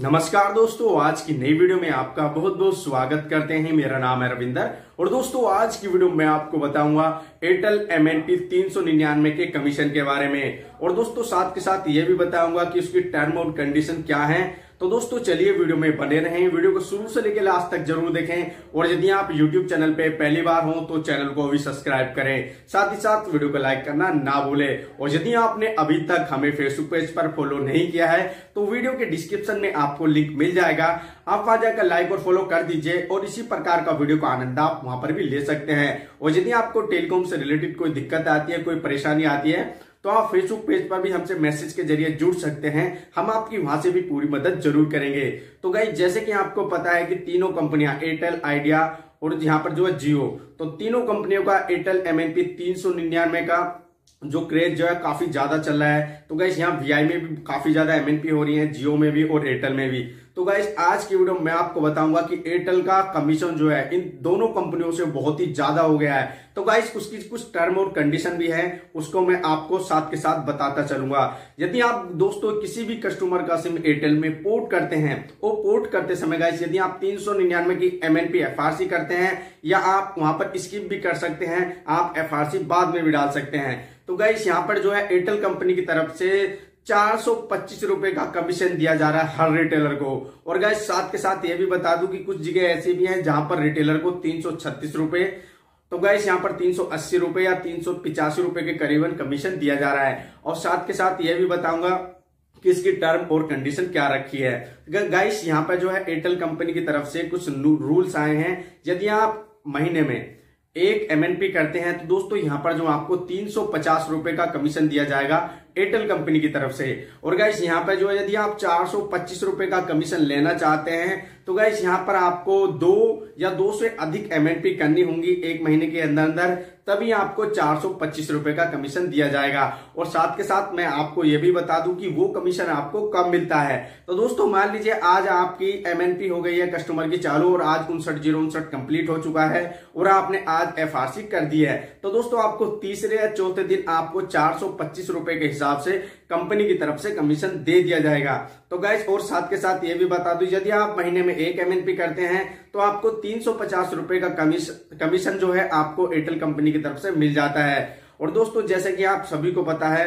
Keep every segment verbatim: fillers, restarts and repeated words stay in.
नमस्कार दोस्तों, आज की नई वीडियो में आपका बहुत बहुत स्वागत करते हैं। मेरा नाम है रविंदर और दोस्तों आज की वीडियो में आपको बताऊंगा एयरटेल एम एन पी तीन सौ निन्यानवे के कमीशन के बारे में और दोस्तों साथ के साथ ये भी बताऊंगा कि उसकी टर्म और कंडीशन क्या है। तो दोस्तों चलिए वीडियो में बने रहें, वीडियो को शुरू से लेकर लास्ट तक जरूर देखें और यदि आप यूट्यूब चैनल पे पहली बार हो तो चैनल को भी सब्सक्राइब करें, साथ ही साथ वीडियो को लाइक करना ना भूलें। और यदि आपने अभी तक हमें फेसबुक पेज पर फॉलो नहीं किया है तो वीडियो के डिस्क्रिप्शन में आपको लिंक मिल जाएगा, आप वहां जाकर लाइक और फॉलो कर दीजिए और इसी प्रकार का वीडियो का आनंद आप वहां पर भी ले सकते हैं। और यदि आपको टेलीकॉम से रिलेटेड कोई दिक्कत आती है, कोई परेशानी आती है तो आप फेसबुक पेज पर भी हमसे मैसेज के जरिए जुड़ सकते हैं, हम आपकी वहां से भी पूरी मदद जरूर करेंगे। तो गाइस जैसे कि आपको पता है कि तीनों कंपनियां एयरटेल, आइडिया और यहाँ पर जो है जियो, तो तीनों कंपनियों का एयरटेल एम एन पी तीन सौ निन्यानवे का जो क्रेज जो है काफी ज्यादा चल रहा है। तो गाइस यहाँ वी आई में भी काफी ज्यादा एम एन पी हो रही है, जियो में भी और एयरटेल में भी। तो गाइस आज की वीडियो में आपको बताऊंगा कि एयरटेल का कमीशन जो है इन दोनों कंपनियों से बहुत ही ज्यादा हो गया है। तो गाइस उसकी कुछ टर्म और कंडीशन भी है, उसको मैं आपको साथ के साथ बताता चलूंगा। यदि आप दोस्तों किसी भी कस्टमर का सिम एयरटेल में पोर्ट करते हैं, वो पोर्ट करते समय गाइस यदि आप तीन सौ निन्यानवे की M N P F R C करते हैं या आप वहां पर स्किप भी कर सकते हैं, आप एफ आर सी बाद में भी डाल सकते हैं। तो गाइस यहाँ पर जो है एयरटेल कंपनी की तरफ से चार सौ पच्चीस रुपए का कमीशन दिया जा रहा है हर रिटेलर को। और गाइस साथ के साथ ये भी बता दूं कि कुछ जगह ऐसी भी हैं जहां पर रिटेलर को तीन सौ छत्तीस रुपए, तो गाइस यहाँ पर तीन सौ अस्सी रुपए या तीन सौ पिचासी रुपए के करीबन कमीशन दिया जा रहा है। और साथ के साथ ये भी बताऊंगा कि इसकी टर्म और कंडीशन क्या रखी है। गाइस यहाँ पर जो है एयरटेल कंपनी की तरफ से कुछ रूल्स आए हैं। यदि आप महीने में एक एम एन पी करते हैं तो दोस्तों यहाँ पर जो आपको तीन सौ पचास रुपए का कमीशन दिया जाएगा एयरटेल कंपनी की तरफ से। और गाइस यहाँ पर जो है यदि आप चार सौ पच्चीस रुपए का कमीशन लेना चाहते हैं तो गाइस यहाँ पर आपको दो या दो से अधिक एम एन पी करनी होंगी एक महीने के अंदर अंदर, तभी आपको चार सौ पच्चीस रुपए का कमीशन दिया जाएगा। और साथ के साथ मैं आपको यह भी बता दूं कि वो कमीशन आपको कब मिलता है। तो दोस्तों मान लीजिए आज आपकी एम एन पी हो गई है कस्टमर की चालू और आज उनसठ जीरो उनसठ कंप्लीट हो चुका है और आपने आज एफ आर सी कर दी है, तो दोस्तों आपको तीसरे या चौथे दिन आपको चार सौ पच्चीस रुपए के हिसाब से कंपनी की तरफ से कमीशन दे दिया जाएगा। तो गाइस और साथ के साथ ये भी बता दूं यदि आप महीने में एक एम एन पी करते हैं तो आपको तीन सौ पचास रुपए का कमीशन कमीशन जो है आपको एयरटेल कंपनी की तरफ से मिल जाता है। और दोस्तों जैसे कि आप सभी को पता है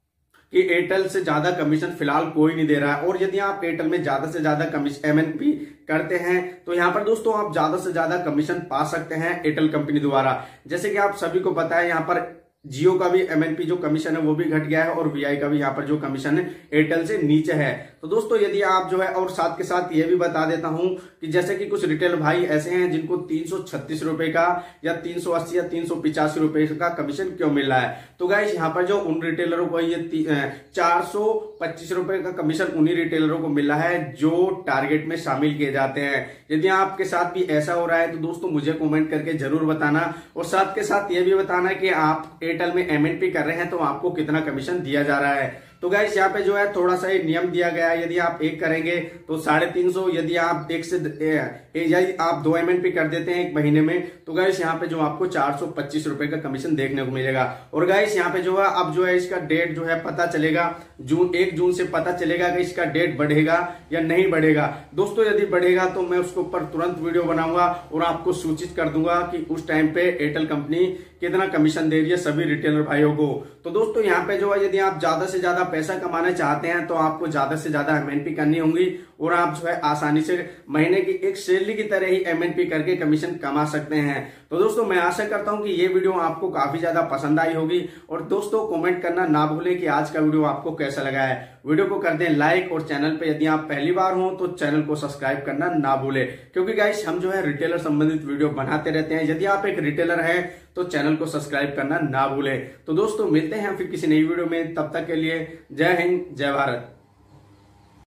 कि एयरटेल से ज्यादा कमीशन फिलहाल कोई नहीं दे रहा है। और यदि आप एयरटेल में ज्यादा से ज्यादा कमीशन एम एन पी करते हैं तो यहाँ पर दोस्तों आप ज्यादा से ज्यादा कमीशन पा सकते हैं एयरटेल कंपनी द्वारा। जैसे कि आप सभी को पता है यहाँ पर जियो का भी एम एन पी जो कमीशन है वो भी घट गया है और वी आई का भी यहाँ पर जो कमीशन है एयरटेल से नीचे है। तो दोस्तों यदि आप जो है, और साथ के साथ ये भी बता देता हूं कि जैसे कि कुछ रिटेल भाई ऐसे हैं जिनको तीन सौ छत्तीस रुपए का या तीन सौ अस्सी या तीन सौ पिचासी रुपए का कमीशन क्यों मिल रहा है। तो गाइस यहाँ पर जो उन रिटेलरों को ये चार सौ पच्चीस रुपए का कमीशन उन्हीं रिटेलरों को मिल रहा है जो टारगेट में शामिल किए जाते हैं। यदि आपके साथ भी ऐसा हो रहा है तो दोस्तों मुझे कमेंट करके जरूर बताना। और साथ के साथ ये भी बताना कि आप एयरटेल में एम एन पी कर रहे हैं तो आपको कितना कमीशन दिया जा रहा है। तो गाइस यहाँ पे जो है थोड़ा सा ये नियम दिया गया है, यदि आप एक करेंगे तो साढ़े तीन सौ, यदि आप एक से यदि आप दो एम एन पी कर देते हैं एक महीने में तो गाइस यहाँ पे जो आपको चार सौ पच्चीस रुपए का कमीशन देखने को मिलेगा। और गाइस यहाँ पे जो है अब जो है इसका डेट जो है पता चलेगा, जून एक जून से पता चलेगा कि इसका डेट बढ़ेगा या नहीं बढ़ेगा। दोस्तों यदि बढ़ेगा तो मैं उसके ऊपर तुरंत वीडियो बनाऊंगा और आपको सूचित कर दूंगा कि उस टाइम पे एयरटेल कंपनी कितना कमीशन दे रही है सभी रिटेलर भाइयों को। तो दोस्तों यहाँ पे जो है यदि आप ज्यादा से ज्यादा पैसा कमाना चाहते हैं तो आपको ज्यादा से ज्यादा एम एन पी करनी होंगी और आप जो है आसानी से महीने की एक सैलरी की तरह ही एम एन पी करके कमीशन कमा सकते हैं। तो दोस्तों मैं आशा करता हूं कि ये वीडियो आपको काफी ज्यादा पसंद आई होगी। और दोस्तों कमेंट करना ना भूलें कि आज का वीडियो आपको कैसा लगा है। वीडियो को कर दें लाइक और चैनल पे यदि आप पहली बार हो तो चैनल को सब्सक्राइब करना ना भूलें, क्योंकि गाइस हम जो है रिटेलर संबंधित वीडियो बनाते रहते हैं। यदि आप एक रिटेलर हैं तो चैनल को सब्सक्राइब करना ना भूलें। तो दोस्तों मिलते हैं फिर किसी नई वीडियो में, तब तक के लिए जय हिंद जय भारत।